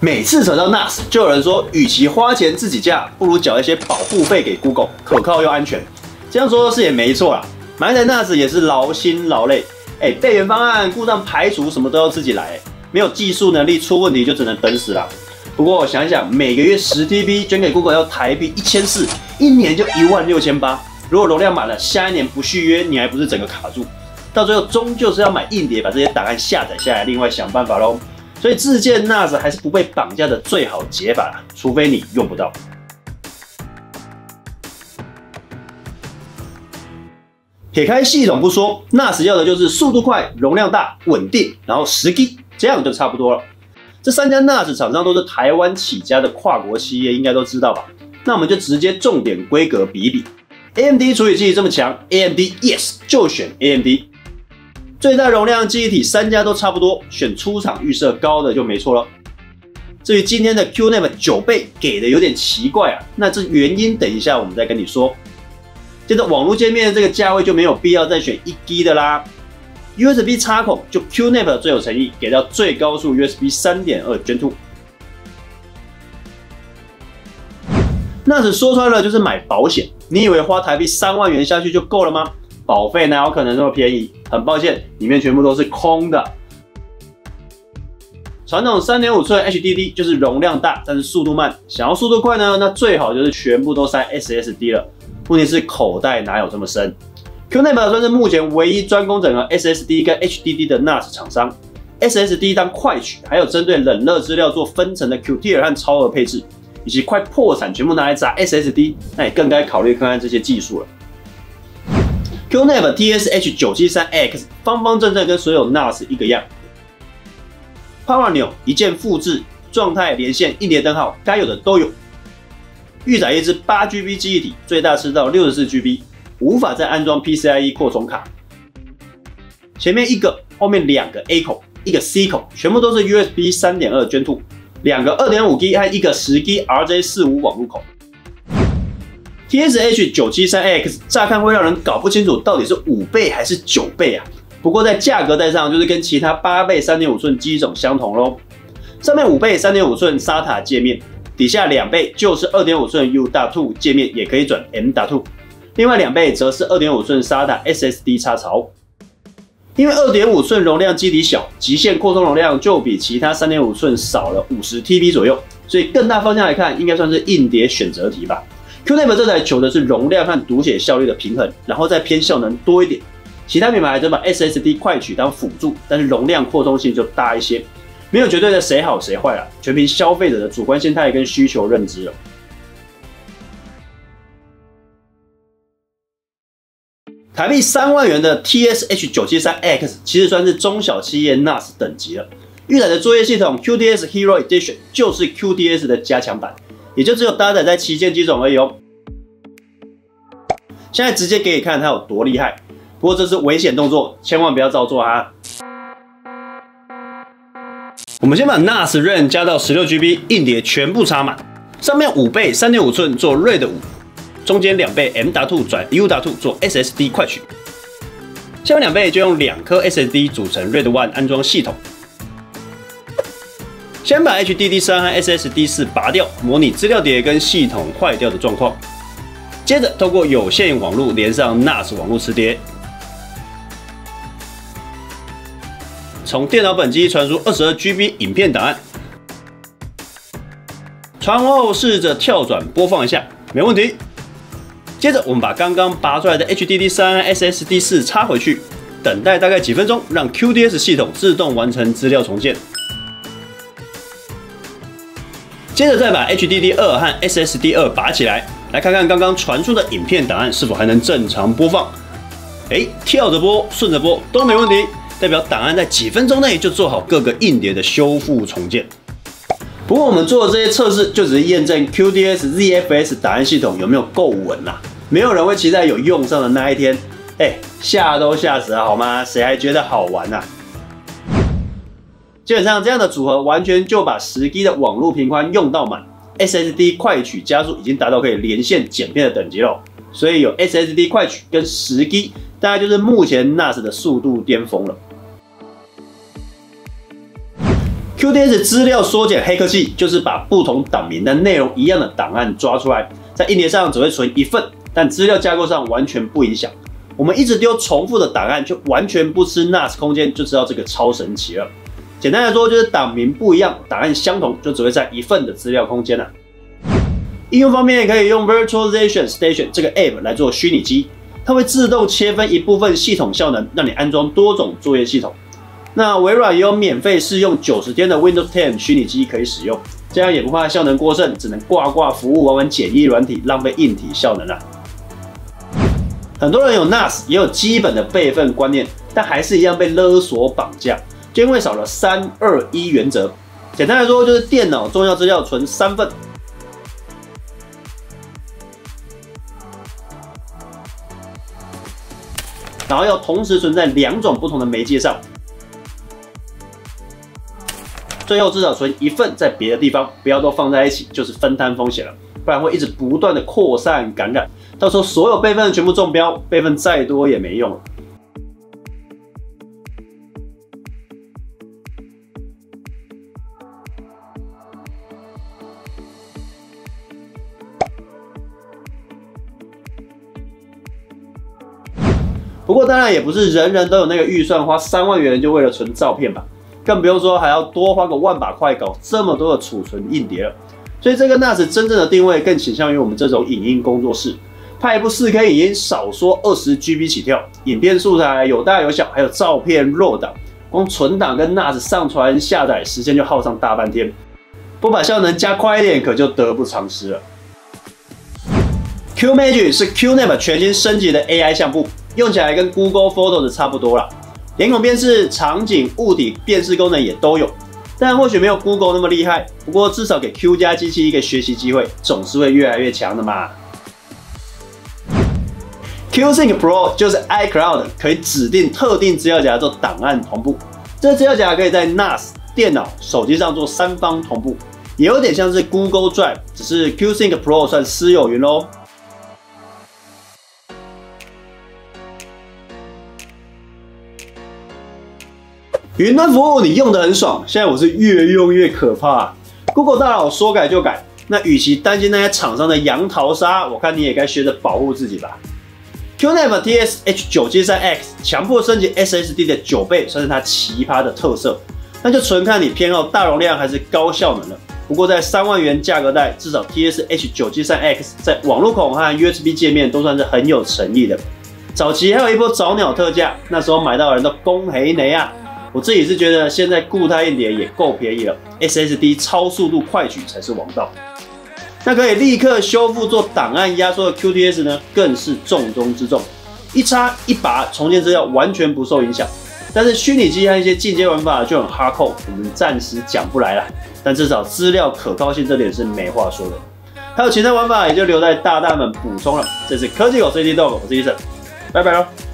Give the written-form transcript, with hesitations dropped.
每次扯到 NAS， 就有人说，与其花钱自己架，不如缴一些保护费给 Google， 可靠又安全。这样说是也没错啦，买一台 NAS 也是劳心劳累。备援方案、故障排除什么都要自己来，没有技术能力出问题就只能等死啦。不过想一想，每个月10TB 捐给 Google 要台币1400，一年就16800。如果容量满了，下一年不续约，你还不是整个卡住？到最后终究是要买硬碟，把这些档案下载下来，另外想办法咯。所以自建 NAS 还是不被绑架的最好解法啦，除非你用不到。撇开系统不说 ，NAS 要的就是速度快、容量大、稳定，然后10G， 这样就差不多了。这3家 NAS 厂商都是台湾起家的跨国企业，应该都知道吧？那我们就直接重点规格比一比。AMD 处理器这么强 ，AMD yes 就选 AMD。最大容量记忆体3家都差不多，选出厂预设高的就没错了。至于今天的 QNAP 9倍给的有点奇怪啊，那这原因等一下我们再跟你说。接着网络界面这个价位就没有必要再选1G 的啦。USB 插孔就 QNAP 最有诚意，给到最高速 USB 3.2 Gen 2。NAS 说穿了就是买保险，你以为花台币3万元下去就够了吗？保费哪有可能这么便宜？很抱歉，里面全部都是空的。传统3.5寸 HDD 就是容量大，但是速度慢。想要速度快呢，那最好就是全部都塞 SSD 了。问题是口袋哪有这么深 ？QNAP 算是目前唯一专攻整合 SSD 跟 HDD 的 NAS 厂商。SSD 当快取，还有针对冷热资料做分层的 QTIER 和超额配置，以及快破产全部拿来砸 SSD， 那你更该考虑看看这些技术了。QNAP TSH973X 方方正正，跟所有 NAS 一个样。Power 钮一键复制，状态连线、硬碟灯号，该有的都有。预载一支8GB 记忆体，最大吃到64GB， 无法再安装 PCIe 扩充卡。前面一个，后面2个 A 口，一个 C 口，全部都是 USB 3.2 Gen 2， 2个 2.5G 和一个10G RJ45 网路口。TSH973X 乍看会让人搞不清楚到底是5倍还是9倍啊。不过在价格带上就是跟其他8倍 3.5 寸机种相同咯。上面5倍 3.5 寸 SATA 界面，底下2倍就是 2.5 寸 U.2 界面，也可以转 M.2。另外2倍则是 2.5 寸 SATA SSD 插槽。因为 2.5 寸容量基底小，极限扩充容量就比其他 3.5 寸少了50TB 左右，所以更大方向来看，应该算是硬碟选择题吧。QNAP 这台求的是容量和读写效率的平衡，然后再偏效能多一点。其他品牌则把 SSD 快取当辅助，但是容量扩充性就大一些。没有绝对的谁好谁坏啦，全凭消费者的主观心态跟需求认知了。台币3万元的 TSH973X 其实算是中小企业 NAS 等级了。预载的作业系统 QDS Hero Edition 就是 QDS 的加强版，也就只有搭载在旗舰机种而已哦。现在直接给你看它有多厉害，不过这是危险动作，千万不要照做啊！我们先把 NAS RAM 加到 16GB， 硬碟全部插满，上面5倍 3.5 寸做 RAID 5，中间2倍 M.2 转 U.2 做 SSD 快取，下面2倍就用2颗 SSD 组成 RAID 1安装系统。先把 HDD3 和 SSD4 拔掉，模拟资料碟跟系统坏掉的状况。接着透过有线网路连上 NAS 网路磁碟，从电脑本机传输 22GB 影片档案，传完后试着跳转播放一下，没问题。接着我们把刚刚拔出来的 HDD3 和 SSD4 插回去，等待大概几分钟，让 QDS 系统自动完成资料重建。接着再把 HDD2 和 SSD2 拔起来，来看看刚刚传输的影片档案是否还能正常播放。跳着播、顺着播都没问题，代表档案在几分钟内就做好各个硬碟的修复重建。不过我们做的这些测试就只是验证 QDS ZFS 档案系统有没有够稳啦，没有人会期待有用上的那一天。吓都吓死了好吗？谁还觉得好玩啊？基本上这样的组合完全就把10G 的网络频宽用到满 ，SSD 快取加速已经达到可以连线剪片的等级了，所以有 SSD 快取跟10G， 大概就是目前 NAS 的速度巅峰了。 QTS 资料缩减黑科技就是把不同档名但内容一样的档案抓出来，在硬碟上只会存一份，但资料架构上完全不影响。我们一直丢重复的档案，就完全不吃 NAS 空间，就知道这个超神奇了。简单来说，就是档名不一样，档案相同，就只会占一份的资料空间了。应用方面，可以用 Virtualization Station 这个 App 来做虚拟机，它会自动切分一部分系统效能，让你安装多种作业系统。那微软也有免费试用90天的 Windows 10虚拟机可以使用，这样也不怕效能过剩，只能挂服务，玩简易软体，浪费硬体效能了。很多人有 NAS， 也有基本的备份观念，但还是一样被勒索绑架，就因为少了3-2-1原则。简单来说，就是电脑重要资料存3份。然后要同时存在2种不同的媒介上，最后至少存1份在别的地方，不要都放在一起，就是分摊风险了，不然会一直不断的扩散感染，到时候所有备份全部中标，备份再多也没用了。不过当然也不是人人都有那个预算，花3万元就为了存照片吧，更不用说还要多花个1万把块搞这么多的储存硬碟了。所以这个 NAS 真正的定位更倾向于我们这种影音工作室，拍一部4K 影音少说20GB 起跳，影片素材有大有小，还有照片RAW档，光存档跟 NAS 上传下载时间就耗上大半天，不把效能加快一点可就得不偿失了。QMagic 是 QNAP 全新升级的 AI 相簿，用起来跟 Google Photos 差不多啦，脸孔辨识、场景、物体辨识功能也都有，但或许没有 Google 那么厉害，不过至少给 Q 加机器一个学习机会，总是会越来越强的嘛。QSync Pro 就是 iCloud 可以指定特定资料夹做档案同步，这资料夹可以在 NAS、电脑、手机上做3方同步，也有点像是 Google Drive， 只是 QSync Pro 算私有云咯。云端服务你用得很爽，现在我是越用越可怕。Google 大佬说改就改，那与其担心那些厂商的羊桃杀，我看你也该学着保护自己吧。QNAP TSH973X 强迫升级 SSD 的9倍，算是它奇葩的特色。那就纯看你偏好大容量还是高效能了。不过在3万元价格带，至少 TSH973X 在网路孔和 USB 界面都算是很有诚意的。早期还有一波早鸟特价，那时候买到的人都恭喜你啊！我自己是觉得现在固态硬碟也够便宜了 ，SSD 超速度快取才是王道。那可以立刻修复做档案压缩的 QTS 呢，更是重中之重，一插一拔重建资料完全不受影响。但是虚拟机和一些进阶玩法就很 hardcore， 我们暂时讲不来了。但至少资料可靠性这点是没话说的。还有其他玩法也就留待大大们补充了。这是科技狗 CT Dog， 我是医生，拜拜喽。